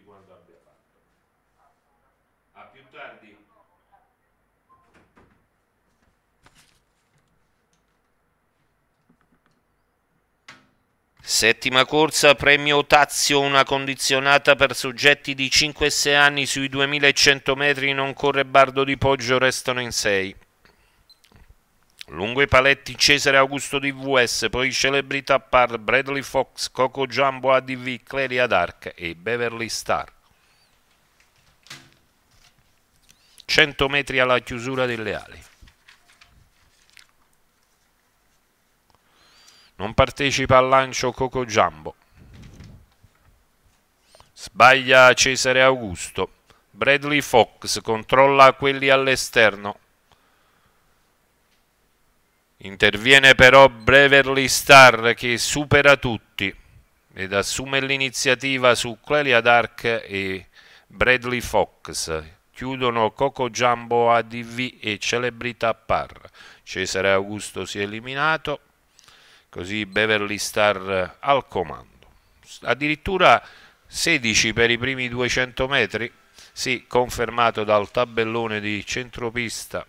quanto abbia fatto. A più tardi. Settima corsa, premio Tazio, una condizionata per soggetti di 5 e 6 anni sui 2100 metri, non corre Bardo di Poggio, restano in 6. Lungo i paletti Cesare Augusto DVS, poi Celebrità Par, Bradley Fox, Coco Jumbo ADV, Clelia Dark e Beverly Star. 100 metri alla chiusura delle ali. Non partecipa al lancio Coco Jumbo. Sbaglia Cesare Augusto. Bradley Fox controlla quelli all'esterno. Interviene però Beverly Star che supera tutti ed assume l'iniziativa su Clelia Dark e Bradley Fox. Chiudono Coco Jumbo ADV e Celebrità Par. Cesare Augusto si è eliminato, così Beverly Star al comando. Addirittura 16 per i primi 200 metri, sì, confermato dal tabellone di centropista.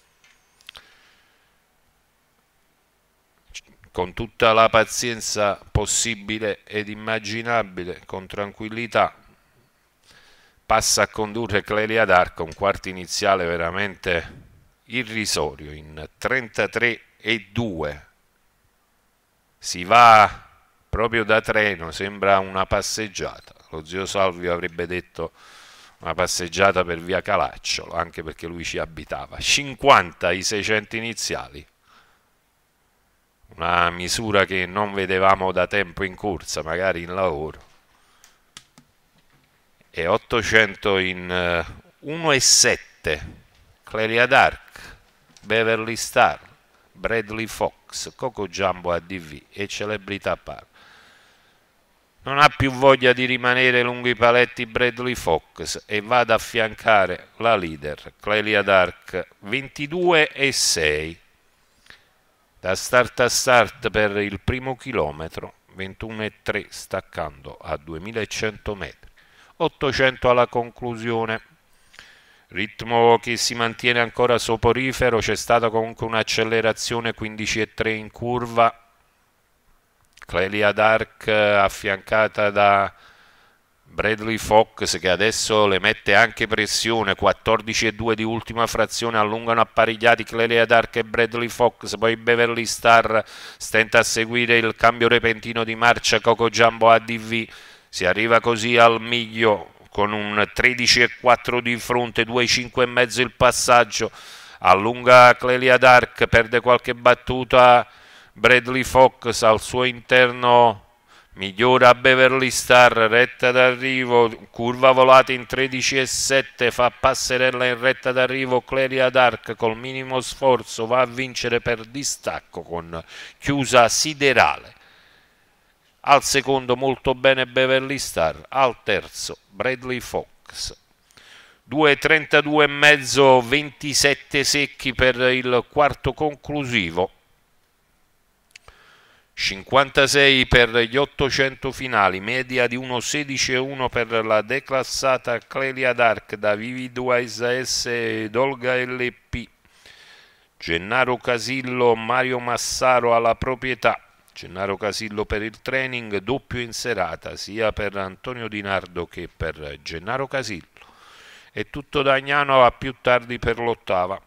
Con tutta la pazienza possibile ed immaginabile, con tranquillità, passa a condurre Clelia Dark, un quarto iniziale veramente irrisorio, in 33,2. Si va proprio da treno, sembra una passeggiata. Lo zio Salvio avrebbe detto una passeggiata per via Calacciolo, anche perché lui ci abitava. 50 i 600 iniziali. Una misura che non vedevamo da tempo in corsa, magari in lavoro. E 800 in 1,7. Clelia Dark, Beverly Star, Bradley Fox, Coco Jumbo ADV e Celebrità Par. Non ha più voglia di rimanere lungo i paletti Bradley Fox e va ad affiancare la leader Clelia Dark, 22,6. Da start a start per il primo chilometro, 21,3 staccando a 2100 metri, 800 alla conclusione. Ritmo che si mantiene ancora soporifero, c'è stata comunque un'accelerazione 15,3 in curva. Clelia Dark affiancata da Bradley Fox che adesso le mette anche pressione, 14,2 di ultima frazione, allungano apparecchiati Clelia Dark e Bradley Fox, poi Beverly Star stenta a seguire il cambio repentino di marcia Coco Jumbo ADV, si arriva così al miglio con un 13,4 di fronte, 2,5,5 il passaggio, allunga Clelia Dark, perde qualche battuta Bradley Fox al suo interno, migliora Beverly Star, retta d'arrivo, curva volata in 13,7, fa passerella in retta d'arrivo Clelia Dark col minimo sforzo, va a vincere per distacco con chiusa siderale. Al secondo molto bene Beverly Star, al terzo Bradley Fox. 2,32,5, 27 secchi per il quarto conclusivo. 56 per gli 800 finali, media di 1,16,1 per la declassata Clelia Dark da Vivid Wise S ed Olga LP. Gennaro Casillo, Mario Massaro alla proprietà. Gennaro Casillo per il training, doppio in serata sia per Antonio Di Nardo che per Gennaro Casillo. È tutto da Agnano, a più tardi per l'ottava.